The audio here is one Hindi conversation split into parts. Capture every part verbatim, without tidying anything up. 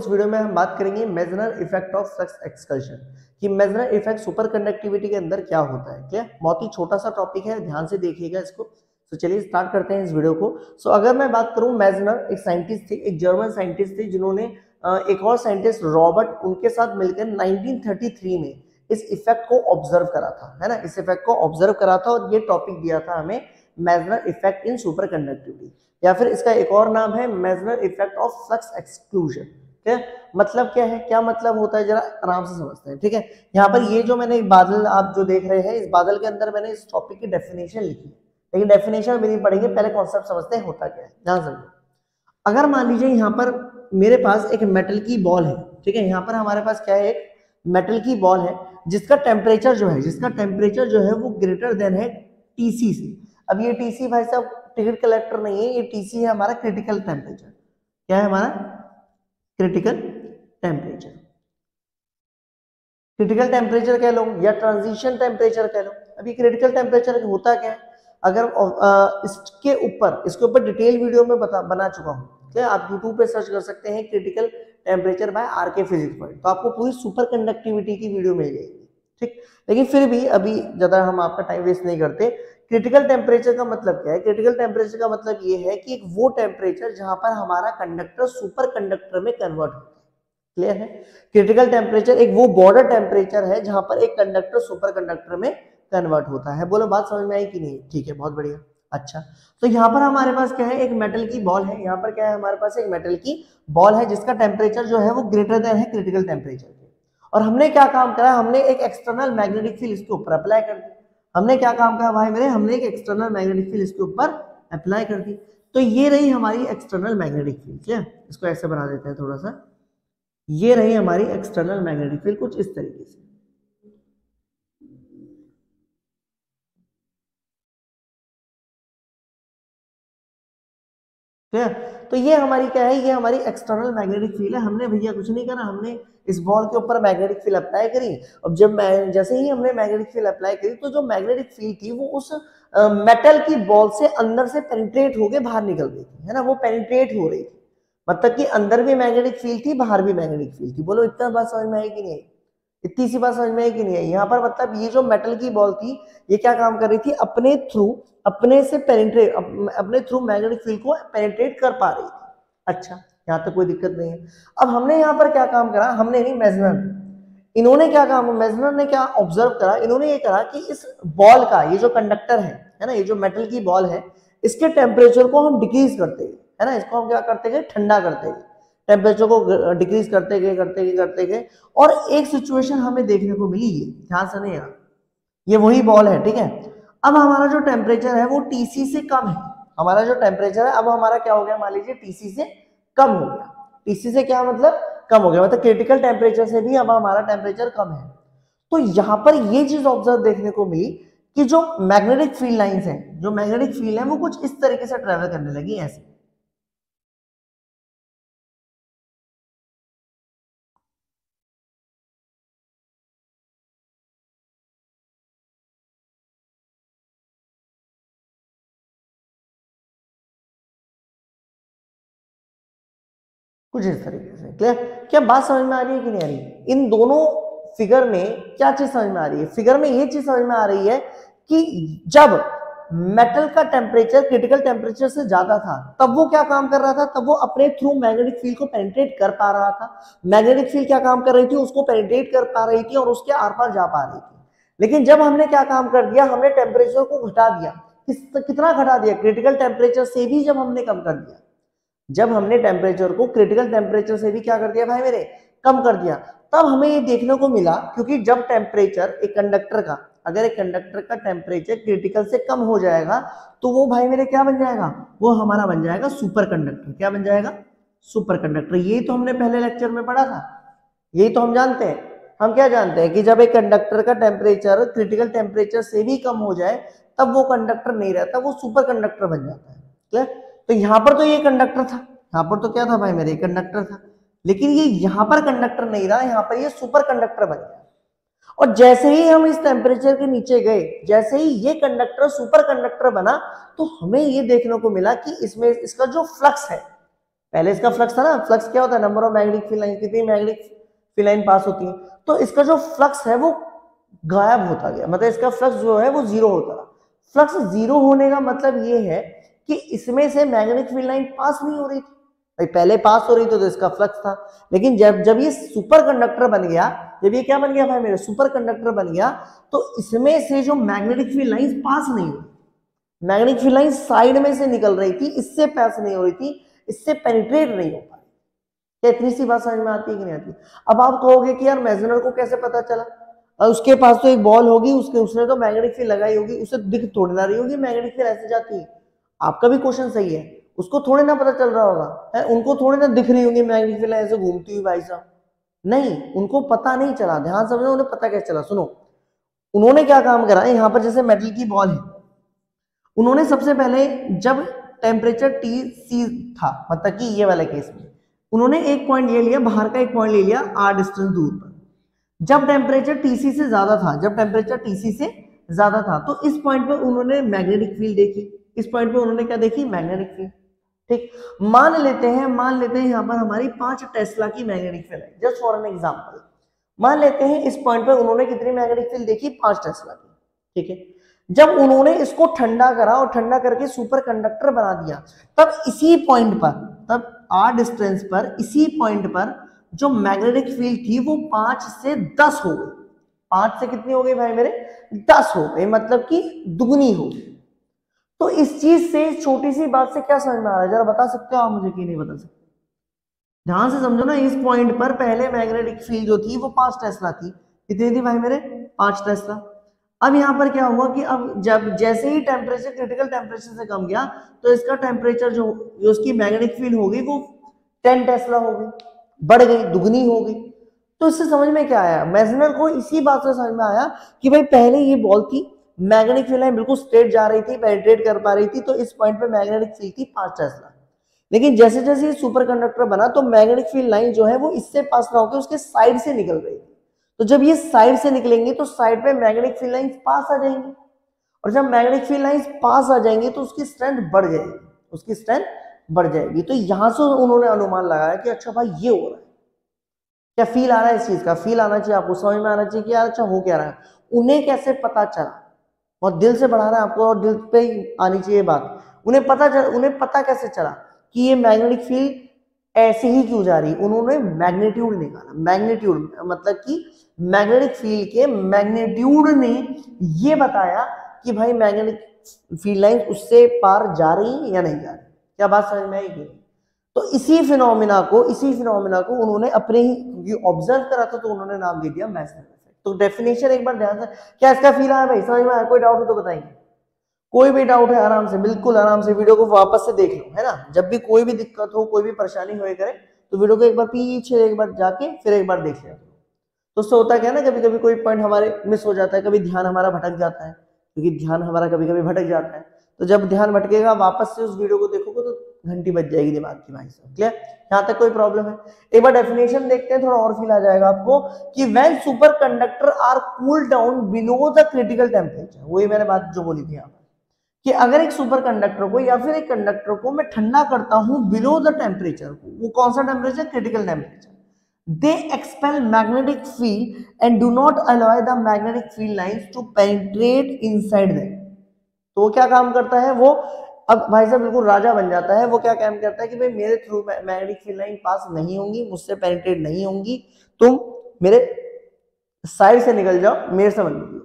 इस वीडियो में हम बात करेंगे Meissner effect of flux excursion कि मेजनर इफेक्ट सुपर कंडक्टिविटी के अंदर क्या होता है। क्लियर? बहुत ही छोटा सा टॉपिक है, ध्यान से देखिएगा इसको। तो चलिए स्टार्ट करते हैं इस वीडियो को। सो so, अगर मैं बात करूं, मेजनर एक साइंटिस्ट थे, एक जर्मन साइंटिस्ट थे, जिन्होंने एक और साइंटिस्ट रॉबर्ट, उनके साथ मिलकर नाइनटीन थर्टी थ्री में इस इफेक्ट को ऑब्जर्व करा था, है ना। इस इफेक्ट को ऑब्जर्व करा था और ये टॉपिक दिया था हमें Meissner effect in superconductivity, या फिर इसका एक और नाम है Meissner effect of flux exclusion. ठीक है, मतलब क्या है, क्या मतलब होता है, जरा आराम से समझते हैं। ठीक है, यहाँ पर ये जो मैंने बादल आप जो देख रहे हैं, इस बादल के अंदर मैंने इस टॉपिक की डेफिनेशन लिखी है, लेकिन डेफिनेशन भी नहीं पढ़ेंगे, पहले कॉन्सेप्ट समझते हैं होता क्या है। ध्यान समझो, अगर मान लीजिए यहाँ पर मेरे पास एक मेटल की बॉल है, ठीक है, यहाँ पर हमारे पास क्या है, एक मेटल की बॉल है जिसका टेम्परेचर जो है जिसका टेम्परेचर जो है वो ग्रेटर देन है टीसी से। अब ये टीसी भाई साहब टिकट कलेक्टर नहीं है, ये टीसी है हमारा क्रिटिकल टेम्परेचर। क्या है हमारा क्रिटिकल टेम्परेचर, क्रिटिकल टेम्परेचर कह लो या ट्रांजिशन टेम्परेचर कह लो। अभी क्रिटिकल टेम्परेचर होता क्या है, अगर आ, इसके ऊपर इसके ऊपर डिटेल वीडियो में बता बना चुका हूँ, ठीक है, आप यूट्यूब पे सर्च कर सकते हैं critical temperature by R K physics point, तो आपको पूरी सुपर कंडक्टिविटी की वीडियो मिल जाएगी। ठीक, लेकिन फिर भी अभी ज्यादा हम आपका टाइम वेस्ट नहीं करते। क्रिटिकल टेम्परेचर का मतलब क्या है, क्रिटिकल टेम्परेचर का मतलब ये है कि एक वो टेम्परेचर जहां पर हमारा कंडक्टर सुपर कंडक्टर में कन्वर्ट होता है। क्लियर है? क्रिटिकल टेम्परेचर एक वो बॉर्डर टेम्परेचर है जहां पर एक कंडक्टर सुपर कंडक्टर में कन्वर्ट होता है। बोलो बात समझ में आई कि नहीं? ठीक है, बहुत बढ़िया। अच्छा, तो यहाँ पर हमारे पास क्या है, एक मेटल की बॉल है। यहाँ पर क्या है, हमारे पास एक मेटल की बॉल है जिसका टेम्परेचर जो है वो ग्रेटर देन है क्रिटिकल टेम्परेचर के। और हमने क्या काम करा, हमने एक एक्सटर्नल मैग्नेटिक फील्ड इसके ऊपर अप्लाई कर दी। हमने क्या काम करा भाई मेरे, हमने एक एक्सटर्नल मैग्नेटिक फील्ड इसके ऊपर अप्लाई कर दी। तो ये रही हमारी एक्सटर्नल मैग्नेटिक फील्ड। क्या, इसको ऐसे बना देते हैं थोड़ा सा, ये रही हमारी एक्सटर्नल मैग्नेटिक फील्ड कुछ इस तरीके से। ठीक है, तो ये हमारी क्या है, ये हमारी एक्सटर्नल मैग्नेटिक फील्ड है। हमने भैया कुछ नहीं करा, हमने इस बॉल के ऊपर मैग्नेटिक फील्ड अप्लाई करी। अब जब मैं जैसे ही हमने मैग्नेटिक फील्ड अप्लाई करी, तो जो मैग्नेटिक फील्ड थी वो उस मेटल की बॉल से अंदर से पेनिट्रेट होके बाहर निकल गई थी, है ना, वो पेनिट्रेट हो रही थी। मतलब कि अंदर भी मैग्नेटिक फील्ड थी, बाहर भी मैग्नेटिक फील्ड थी। बोलो इतना बात समझ में आई कि नहीं आई? इतनी सी बात समझ में आई कि नहीं आई? यहाँ पर मतलब ये जो मेटल की बॉल थी, ये क्या काम कर रही थी, अपने थ्रू अपने से पेनिट्रेट अपने थ्रू मैग्नेटिक फील्ड को पेनिट्रेट कर पा रही थी। अच्छा, यहाँ तक कोई दिक्कत नहीं है। अब हमने यहाँ पर क्या काम करा, हमने नहीं मेजनर इन्होंने क्या काम, मेजनर ने क्या ऑब्जर्व करा, इन्होंने ये करा कि इस बॉल का, ये जो कंडक्टर है है ना, ये जो मेटल की बॉल है, इसके टेम्परेचर को हम डिक्रीज करते गए, है ना, इसको हम क्या करते गए, ठंडा करते गए, टेम्परेचर को डिक्रीज करते गए करते गए करते गए और एक सिचुएशन हमें देखने को मिली। ये ध्यान से नहीं यार, ये वही बॉल है, ठीक है। अब हमारा जो टेम्परेचर है वो टीसी से कम है। हमारा जो टेम्परेचर है अब हमारा क्या हो गया, मान लीजिए टीसी से कम हो गया। टीसी से क्या मतलब, कम हो गया, मतलब क्रिटिकल टेम्परेचर से भी अब हमारा टेम्परेचर कम है। तो यहाँ पर ये चीज ऑब्जर्व देखने को मिली कि जो मैग्नेटिक फील्ड लाइंस हैं, जो मैग्नेटिक फील्ड है वो कुछ इस तरीके से ट्रेवल करने लगी, ऐसे। कुछ इस तरीके से। क्लियर? क्या बात समझ में आ रही है कि नहीं आ रही? इन दोनों फिगर में क्या चीज समझ में आ रही है, फिगर में ये चीज समझ में आ रही है कि जब मेटल का टेम्परेचर क्रिटिकल टेम्परेचर से ज्यादा था, तब वो क्या काम कर रहा था, तब वो अपने थ्रू मैग्नेटिक फील्ड को पेनिट्रेट कर पा रहा था। मैग्नेटिक फील्ड क्या काम कर रही थी, उसको पेनिट्रेट कर पा रही थी और उसके आर पार जा पा रही थी। लेकिन जब हमने क्या काम कर दिया, हमने टेम्परेचर को घटा दिया। कितना घटा दिया, क्रिटिकल टेम्परेचर से भी जब हमने कम कर दिया, जब हमने टेम्परेचर को क्रिटिकल टेम्परेचर से भी क्या कर दिया भाई मेरे, कम कर दिया, तब हमें ये देखने को मिला, क्योंकि जब टेम्परेचर एक कंडक्टर का, अगर एक कंडक्टर का टेम्परेचर क्रिटिकल से कम हो जाएगा, तो वो भाई मेरे क्या बन जाएगा, वो हमारा बन जाएगा सुपर कंडक्टर। क्या बन जाएगा? Superconductor. यही तो हमने पहले लेक्चर में पढ़ा था, यही तो हम जानते हैं। हम क्या जानते हैं कि जब एक कंडक्टर का टेम्परेचर क्रिटिकल टेम्परेचर से भी कम हो जाए, तब वो कंडक्टर नहीं रहता, वो सुपर कंडक्टर बन जाता है। क्लियर? तो यहाँ पर तो ये कंडक्टर था, यहाँ पर तो क्या था भाई मेरे, कंडक्टर था, लेकिन ये यहाँ पर कंडक्टर नहीं रहा, यहाँ पर ये सुपर कंडक्टर बन गया। और जैसे ही हम इस टेम्परेचर के नीचे गए, जैसे ही ये कंडक्टर सुपर कंडक्टर बना, तो हमें ये देखने को मिला कि इसमें इसका जो फ्लक्स है, पहले इसका फ्लक्स था ना, फ्लक्स क्या होता है, number of magnetic field line, कितनी मैग्नेटिक फील्ड लाइन पास होती है, तो इसका जो फ्लक्स है वो गायब होता गया, मतलब इसका फ्लक्स जो है वो जीरो होता रहा। फ्लक्स जीरो होने का मतलब ये है कि इसमें से मैग्नेटिक फील्ड लाइन पास नहीं हो रही थी, भाई पहले पास हो रही थी तो इसका फ्लक्स था, लेकिन जब जब ये सुपर कंडक्टर बन गया, जब ये क्या बन गया भाई मेरे, सुपर कंडक्टर बन गया, तो इसमें से जो मैग्नेटिक फील्ड लाइन पास नहीं हुई, मैग्नेटिक फील्ड लाइन साइड में से निकल रही थी, इससे पास नहीं हो रही थी, इससे पेनिट्रेट नहीं हो पा रही। क्या इतनी सी बात समझ में आती है कि नहीं आती? अब आप कहोगे कि यार मेजनर को कैसे पता चला, और उसके पास तो एक बॉल होगी, उसके उसने तो मैग्नेटिक फील्ड लगाई होगी, उसे दिख थोड़ी ना रही होगी मैग्नेटिक फील्ड ऐसे जाती है। आपका भी क्वेश्चन सही है, उसको थोड़े ना पता चल रहा होगा है, उनको थोड़े ना दिख रही होंगी मैग्नेटिक फील्ड ऐसे घूमती हुई भाई साहब, नहीं, उनको पता नहीं चला। ध्यान समझो, उन्हें पता कैसे चला, सुनो उन्होंने क्या काम करा, यहाँ पर जैसे मेटल की बॉल है, उन्होंने सबसे पहले जब टेम्परेचर टी सी था, मतलब कि ये वाले केस में उन्होंने एक पॉइंट ये लिया, बाहर का एक पॉइंट ले लिया आर डिस्टेंस दूर पर, जब टेम्परेचर टीसी से ज्यादा था, जब टेम्परेचर टीसी से ज्यादा था तो इस पॉइंट पे उन्होंने मैग्नेटिक फील्ड देखी, इस पॉइंट पे उन्होंने क्या देखी, मैग्नेटिक फील्ड। ठीक, मान लेते हैं मान लेते हैं यहाँ पर हमारी पांच टेस्ला की मैग्नेटिक फील्ड है, जस्ट फॉर एन एग्जांपल, मान लेते हैं इस पॉइंट पे उन्होंने कितनी मैग्नेटिक फील्ड देखी, पांच टेस्ला की। ठीक है, जब उन्होंने इसको ठंडा करा और ठंडा करके सुपर कंडक्टर बना दिया, तब इसी पॉइंट पर, तब आर डिस्टेंस पर, इसी पॉइंट पर जो मैग्नेटिक फील्ड थी वो पांच से दस हो गई, पांच से कितनी हो गई भाई मेरे, दस हो गई, मतलब कि दुगनी हो गई। तो इस चीज से, छोटी सी बात से क्या समझ में आ रहा है, जरा बता सकते हो आप मुझे कि नहीं बता सकते? ध्यान से समझो ना, इस पॉइंट पर पहले मैग्नेटिक फील्ड जो थी वो पांच टेस्ला थी, कितनी थी भाई मेरे, पांच टेस्ला। अब यहाँ पर क्या हुआ कि अब जब जैसे ही टेम्परेचर क्रिटिकल टेम्परेचर से कम गया, तो इसका टेम्परेचर जो, जो उसकी मैग्नेटिक फील्ड हो गई वो टेन टेस्ला हो गई, बढ़ गई, दुगनी हो गई। तो इससे समझ में क्या आया, मेजनर को इसी बात से समझ में आया कि भाई पहले ये बॉल थी, मैग्नेटिक फील्ड लाइन बिल्कुल स्ट्रेट जा रही थी, पेनिट्रेट कर पा रही थी, तो इस पॉइंट पे मैग्नेटिक फील्ड थी पांच टेस्ला। लेकिन जैसे जैसे ये सुपर कंडक्टर बना तो मैग्नेटिक फील्ड लाइन जो है वो इससे पास ना होकर उसके साइड से निकल रही थी, तो जब ये साइड से निकलेंगे तो साइड पे मैग्नेटिक फील्ड लाइंस पास आ जाएंगी, और जब मैग्नेटिक फील्ड लाइंस पास आ जाएंगी तो उसकी स्ट्रेंथ बढ़ जाएगी, उसकी स्ट्रेंथ बढ़ जाएगी। तो यहां से उन्होंने अनुमान लगाया कि अच्छा भाई ये हो रहा है, क्या फील आ रहा है, इस चीज का फील आना चाहिए आपको, समझ में आना चाहिए कि यार अच्छा हो क्या रहा है। उन्हें कैसे पता चला, और दिल से बढ़ा रहा है आपको, और दिल पे आनी चाहिए बात, उन्हें पता चल, उन्हें पता कैसे चला कि ये मैग्नेटिक फील्ड ऐसे ही क्यों जा रही, उन्होंने मैग्नीट्यूड निकाला, मैग्नीट्यूड मतलब कि मैग्नेटिक फील्ड के मैग्नीट्यूड ने ये बताया कि भाई मैग्नेटिक फील्ड लाइन उससे पार जा रही है या नहीं जा रही। क्या बात समझ में आएगी? तो इसी फिनोमिना को इसी फिनोमिना को उन्होंने अपने ही ऑब्जर्व करा था, तो उन्होंने नाम दे दिया मेसनर इफेक्ट। तो डेफिनेशन एक बार ध्यान से, क्या इसका फील आया भाई, समझ में आया? कोई डाउट हो तो बताइए, कोई भी डाउट है आराम से, बिल्कुल आराम से वीडियो को वापस से देख लो, है ना। जब भी कोई भी दिक्कत हो, कोई भी परेशानी हो करे, तो वीडियो को एक बार पीछे एक बार जाके फिर एक बार देख लें। तो उससे होता क्या है ना, कभी कभी कोई पॉइंट हमारे मिस हो जाता है, कभी ध्यान हमारा भटक जाता है, क्योंकि ध्यान हमारा कभी कभी भटक जाता है। तो जब ध्यान भटकेगा, वापस से उस वीडियो को देखोगे तो घंटी बज जाएगी दिमाग की भाई साहब। क्लियर? यहाँ तक कोई प्रॉब्लम है? एक बार डेफिनेशन देखते हैं, थोड़ा और फील आ जाएगा आपको कि when superconductor are cool down below the critical temperature, वही मैंने बात जो बोली थी यहाँ पर, कि अगर एक सुपर कंडक्टर को या फिर एक कंडक्टर को मैं ठंडा करता हूं बिलो द टेम्परेचर, वो कौन सा temperature? Critical temperature. They expel magnetic field and do not allow the magnetic field lines to penetrate inside them। तो वो क्या काम करता है, वो अब भाई साहब बिल्कुल राजा बन जाता है। वो क्या काम करता है कि भाई मेरे through magnetic field line pass नहीं होंगी, मुझसे पेनिट्रेट नहीं होंगी, तुम मेरे साइड से निकल जाओ, मेरे से मत निकलो।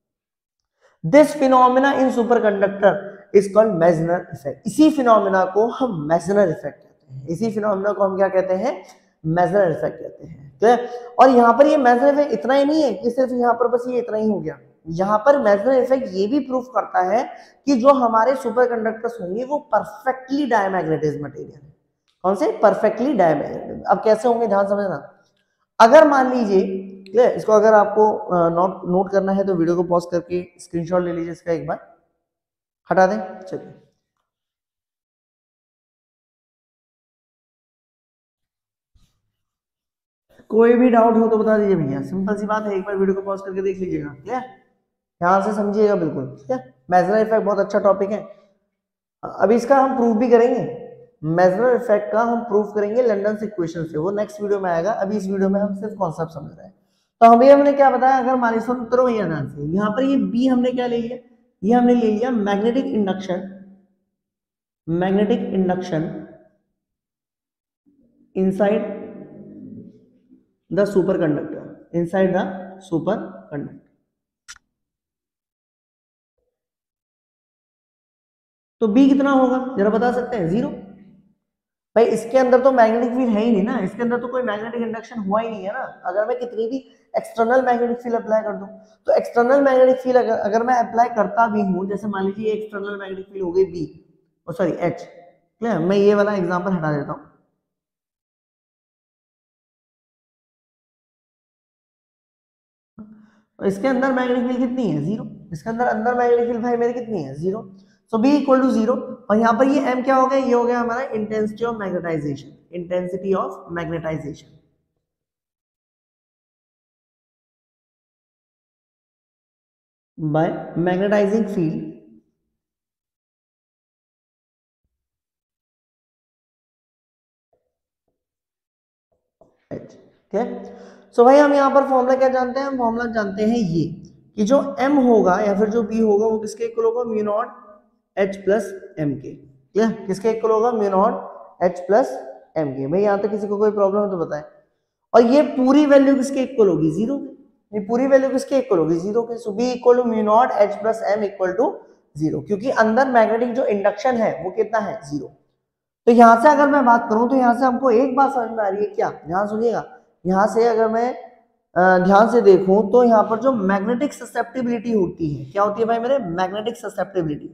This phenomena in superconductor is called Meissner effect. इसी फिनोमिना को हम मेसनर इफेक्ट कहते हैं। इसी फिनोमिना को हम क्या कहते हैं? मेसनर इफेक्ट कहते हैं। तो और यहाँ पर ये मेसनर इफेक्ट इतना ही नहीं है कि सिर्फ यहाँ पर बस ये इतना ही हो गया। यहाँ पर मेसनर इफेक्ट ये भी प्रूफ करता है कि जो हमारे सुपर कंडक्टर्स होंगे वो परफेक्टली डायमैग्नेटाइज्ड मटेरियल है। कौन से? Perfectly diamagnetized. अब कैसे होंगे, ध्यान समझना। अगर मान लीजिए, क्लियर, इसको अगर आपको नोट नोट करना है तो वीडियो को पॉज करके स्क्रीनशॉट ले लीजिए, इसका एक बार हटा दें। चलिए, कोई भी डाउट हो तो बता दीजिए भैया, सिंपल सी बात है, एक बार वीडियो को पॉज करके देख लीजिएगा। क्लियर? ध्यान से समझिएगा बिल्कुल। ठीक है, मेसनर इफेक्ट बहुत अच्छा टॉपिक है, अभी इसका हम प्रूफ भी करेंगे। मेजरर इफेक्ट का हम प्रूफ करेंगे लंडन इक्वेशन से, वो नेक्स्ट वीडियो में आएगा। अभी इस वीडियो में हम सिर्फ कॉन्सेप्ट समझ रहे हैं। तो हमें हमने क्या बताया, अगर मान लीजिए उत्तर भैया ध्यान से, यहाँ पर ये बी हमने क्या ले लिया, ये हमने ले लिया magnetic induction, magnetic induction inside the superconductor, inside the superconductor. तो बी कितना होगा जरा बता सकते हैं, जीरो। भाई इसके अंदर तो मैग्नेटिक फील्ड है ही नहीं ना, इसके अंदर तो कोई मैग्नेटिक इंडक्शन हुआ ही नहीं है ना। अगर मैं कितनी भी एक्सटर्नल मैग्नेटिक फील्ड अप्लाई कर दूं, तो एक्सटर्नल मैग्नेटिक फील्ड अगर, अगर मैं अप्लाई करता भी हूं, जैसे मान लीजिए एक्सटर्नल मैग्नेटिक फील्ड हो गई बी, और सॉरी एच, क्लियर, मैं ये वाला एग्जांपल हटा देता हूं। और इसके अंदर मैग्नेटिक फील्ड कितनी है, जीरो। इसके अंदर अंदर मैग्नेटिक फील्ड भाई मेरी कितनी है, zero. So B equal to zero. और यहाँ पर ये एम क्या हो गया, ये हो गया हमारा intensity of magnetization, intensity of magnetization. By magnetizing field H, ठीक है। सो भाई हम यहाँ पर फॉर्मूला क्या जानते हैं, हम फॉर्मूला जानते हैं ये कि जो m होगा या फिर जो b होगा वो किसके इक्वल होगा, mu naught h plus M के, ठीक है, किसके इक्वल होगा, mu naught h plus M के। भाई यहाँ तक किसी को कोई प्रॉब्लम है तो बताएं। और ये पूरी वैल्यू किसके इक्वल होगी, जीरो के। ये पूरी वैल्यू किसके इक्वल होगी, जीरो के। So b equal to mu naught h plus M equal to zero, क्योंकि अंदर मैग्नेटिक जो इंडक्शन है वो कितना है, जीरो। तो यहां से अगर मैं बात करूं तो यहां से हमको एक बात समझ में आ रही है क्या, ध्यान सुनिएगा। यहां से अगर मैं ध्यान से देखूं तो यहां पर जो मैग्नेटिक ससेप्टिबिलिटी होती है, क्या होती है भाई मेरे, मैग्नेटिक ससेप्टिबिलिटी।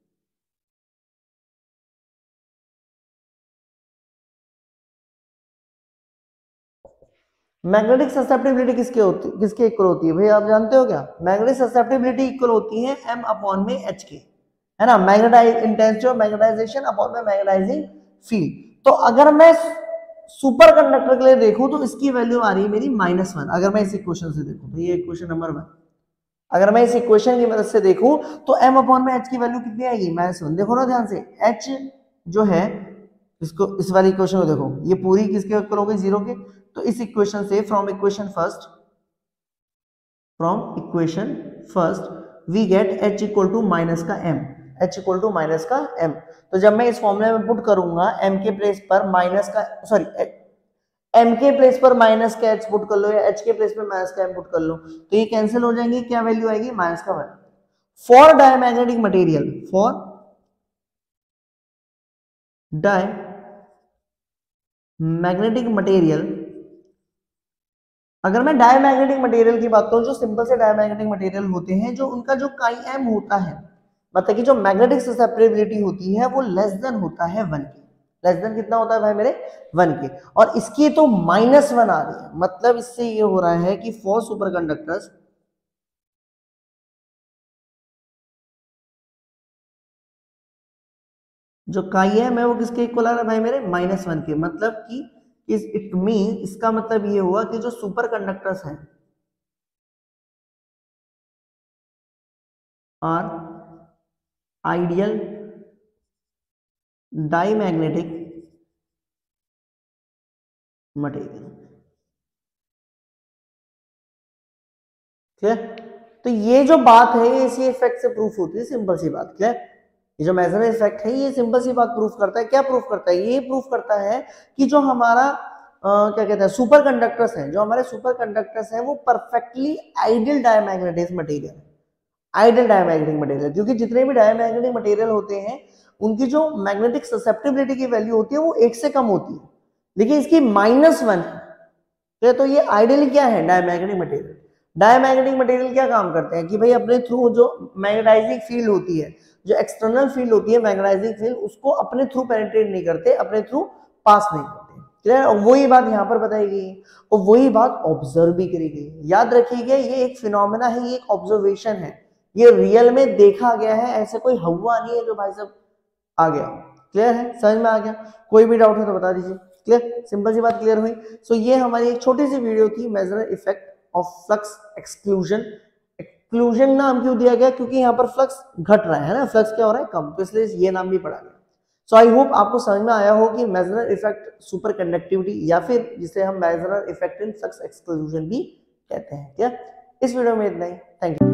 मैग्नेटिक ससेप्टिबिलिटी किसके होती है, किसके इक्वल होती है भाई, आप जानते हो क्या, मैग्नेटिक ससेप्टिबिलिटी इक्वल होती है m अपॉन में h के, है ना, magnetize intensity of magnetization upon में मैग्नेटाइजिंग फील्ड। तो अगर मैं सुपर कंडक्टर के लिए देखूं तो इसकी वैल्यू आ रही है मेरी माइनस वन। अगर मैं इस इक्वेशन से देखूं तो ये इक्वेशन नंबर वन, अगर मैं इस इक्वेशन की मदद से देखूं तो m अपॉन में h की वैल्यू कितनी आएगी, माइनस वन। देखो ना ध्यान से, h जो है, इसको इस वाली इक्वेशन को देखो, ये पूरी किसके इक्वल हो गई, जीरो के। तो इस इक्वेशन से, from equation first, from equation first we get h equal to minus का m, h equal to minus का m। तो जब मैं इस फॉर्मूले में पुट करूंगा m के प्लेस पर माइनस का, सॉरी m के प्लेस पर माइनस का h पुट कर लो या h के प्लेस पर माइनस का m पुट कर लो, तो ये कैंसिल हो जाएंगे, क्या वैल्यू आएगी, माइनस का one. For diamagnetic material, for diamagnetic material, अगर मैं डायमैग्नेटिक मटेरियल की बात करूं, जो सिंपल से डायमैग्नेटिक मटेरियल होते हैं, जो उनका जो काई एम होता है, मतलब कि जो मैग्नेटिक ससेप्टिबिलिटी होती है वो लेस देन होता है वन के। लेस देन कितना होता है भाई मेरे, वन के। और इसकी तो माइनस वन आ रही है, मतलब इससे ये हो रहा है कि फॉर सुपर कंडक्टर्स जो काई एम है वो किसके इक्वल आ रहा है भाई मेरे, माइनस वन के। मतलब कि इस इट मीन, इसका मतलब ये हुआ कि जो सुपर कंडक्टर्स हैं आर आइडियल डायमैग्नेटिक मटेरियल, ठीक है। तो ये जो बात है ये इसी इफेक्ट से प्रूफ होती है, सिंपल सी बात, क्या है, ये जो मेजर इफेक्ट है ये सिंपल सी बात प्रूफ करता है। क्या प्रूफ करता है, ये प्रूफ करता है कि जो हमारा आ, क्या कहते हैं, सुपर कंडक्टर्स हैं, जो हमारे सुपर कंडक्टर्स हैं वो perfectly ideal diamagnetic material, ideal diamagnetic material. क्योंकि जितने भी डायमैग्नेटिक मटेरियल होते हैं उनकी जो मैग्नेटिक ससेप्टिबिलिटी की वैल्यू होती है वो एक से कम होती है, लेकिन इसकी माइनस वन है। तो ये आइडियली क्या है, डायमैग्नेटिक मटेरियल। डायमैग्नेटिक मटेरियल क्या काम करते हैं कि भाई अपने थ्रू जो मैग्नेटाइजिंग फील्ड होती है, जो एक्सटर्नल फील्ड होती है मैग्नेटाइजिंग फील्ड, उसको अपने थ्रू पेनिट्रेट नहीं करते, अपने थ्रू पास नहीं करते, क्लियर। और वही बात यहाँ पर बताई गई और वही बात ऑब्जर्व भी करी गई। याद रखिएगा ये एक फिनोमेना है, ये एक ऑब्जर्वेशन है, ये रियल में देखा गया है, ऐसे कोई हवा नहीं है जो भाई साहब आ गया। क्लियर है, समझ में आ गया, कोई भी डाउट है तो बता दीजिए। क्लियर, सिंपल सी बात क्लियर हुई। सो so, ये हमारी एक छोटी सी वीडियो थी, Meissner effect of flux exclusion. Exclusion नाम क्यों दिया गया, क्योंकि यहाँ पर फ्लक्स घट रहा है ना, फ्लक्स क्या हो रहा है, कम, तो इसलिए ये नाम भी पड़ा गया। सो आई होप आपको समझ में आया हो कि मेजरर इफेक्ट सुपर कंडक्टिविटी या फिर जिसे हम Meissner effect in flux exclusion भी कहते हैं। क्या इस वीडियो में इतना ही। Thank you.